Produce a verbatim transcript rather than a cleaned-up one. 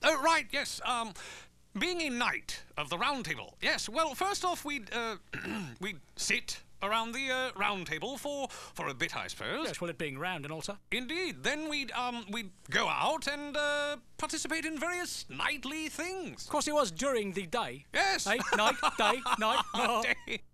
Oh, right, yes. Um, being a knight of the Round Table. Yes, well, first off, we'd, uh, we'd sit around the uh, round table for for a bit, I suppose. Yes, well, it being round and also. Indeed. Then we'd um we'd go out and uh, participate in various knightly things. Of course, it was during the day. Yes. Hey, night, day, night. Oh. Day.